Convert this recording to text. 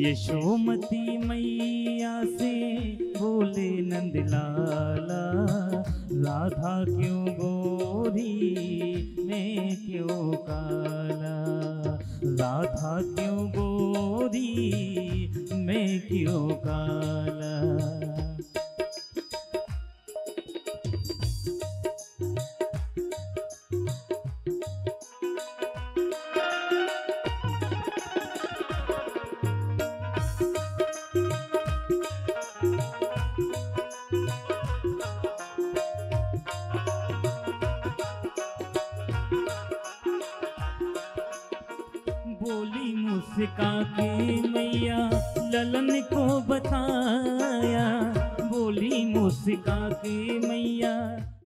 यशोमती मैया से बोले नंदलाला, राधा क्यों गोरी मैं क्यों काला, राधा क्यों गोरी मैं क्यों काला। बोली मुस्का के मैया ललन को बताया, बोली मुस्का के मैया